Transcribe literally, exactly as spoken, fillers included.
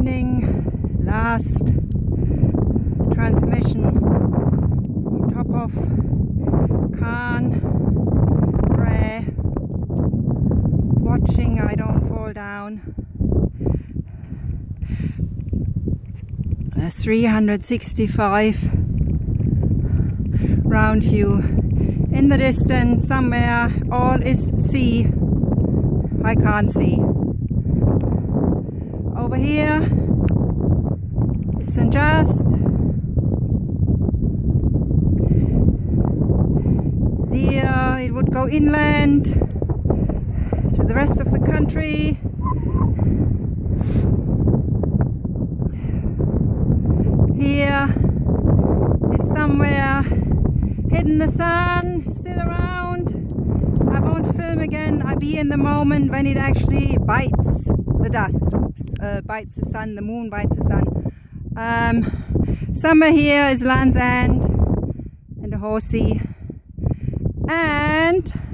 evening, last transmission from top of Carn, Brae, watching I don't fall down. A three hundred sixty-five round view. In the distance somewhere all is sea. I can't see. Over here is Saint Just. There it would go inland to the rest of the country. Here is somewhere hidden the sun, still around. I won't film again. I'll be in the moment when it actually bites the dust. Oops, uh, bites the sun, the moon bites the sun. Um, somewhere here is Land's End and the Horsey. And